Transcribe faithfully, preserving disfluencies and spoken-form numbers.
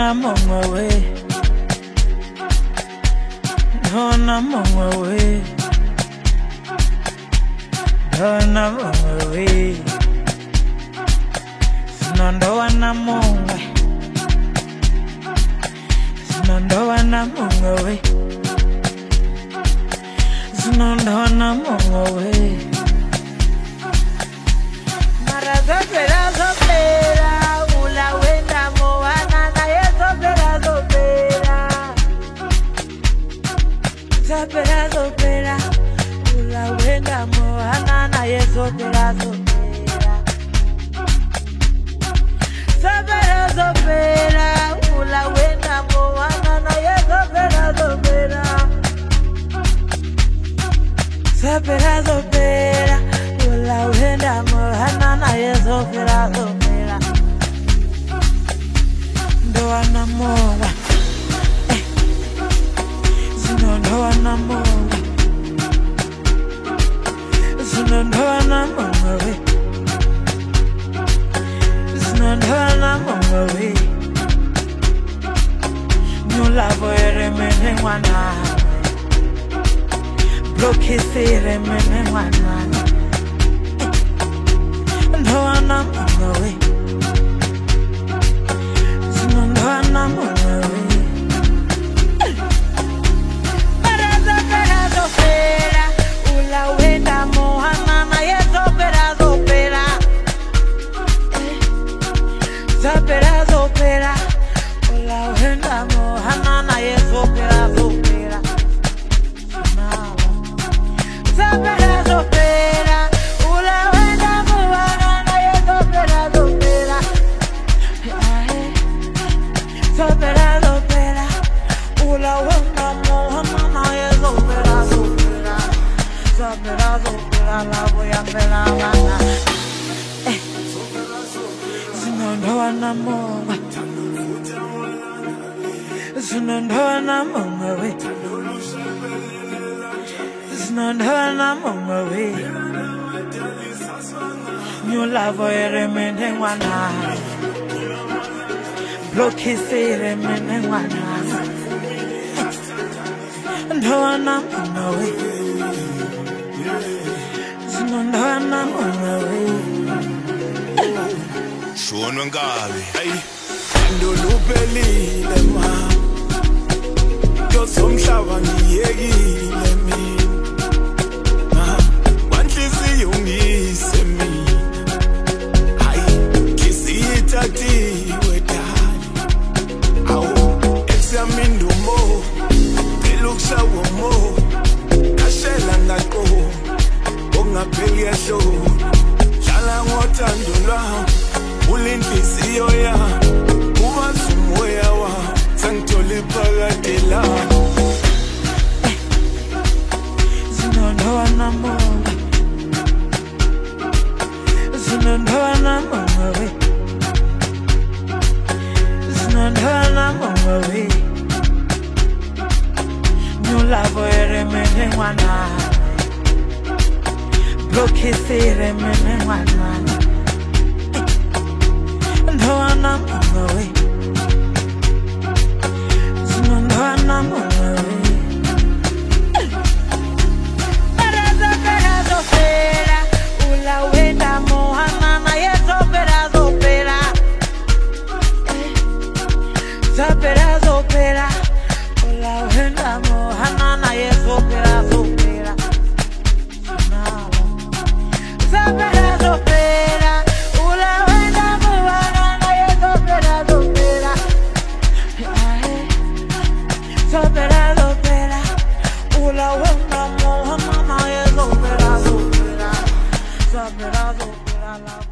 I'm on my way. No, I'm on my way. No, I'm on my way. No, no, I'm on my way. No, no, I'm on my way. No, no, I'm on my way. Maraza perazo pera, ula wenda moana na yeso perazo pera. Za perazo pera, ula wenda moana na yeso perazo pera. Za perazo pera, ula wenda moana na yeso perazo pera. Za perazo pera, ula wenda moana na yeso perazo pera. Ndo anamoa, eh, zino ndo anamoa, zino ndo anamoa we, zino ndo anamoa we. Nyulavo ere mene wana, bloki sire mene wana. Ndo anamoa we, zino ndo anamoa we. Perazo perazo pera, ula wenda moana na yeso perazo pera. Za perazo pera, ula wenda moana na yeso perazo pera. Za perazo pera, ula wenda moana na yeso perazo pera. Za perazo pera, ula wenda moana na yeso perazo pera. Za perazo pera, la voy a pelar mana. Zino ndo anamoa, zino ndo anamoa we, zino ndo anamoa we. Nyulavo ere mene wana, bloki sire mene wana. Ndo anamoa we, zino ndo anamoa we. Shonwe ngabe hey ndoluphelile ma yosomhlaba ngiyekile mina wanhlisiyo ngise mina hayi ngisiyithathiwe dali awu examindumo elukushawo mo kashela ngaqo ongapheli yahlo hlala ngothando lwawo ulinhliziyo ya ubazi umoya wa sangithola phakathi la. Zino ndo anamoa, zino ndo anamoa we, zino ndo anamoa we. Nyulavo ere mene wana, bloki sire mene wana. Ndo anamoa we, zino ndo anamoa we. Perazo perazo pera, ula wenda moana na yeso perazo pera. Za perazo pera, ula wenda moana na yeso perazo pera. Za perazo pera, ula wenda moana na yeso perazo pera. Za perazo pera, ula wenda moana na yeso perazo pera. Za perazo pera.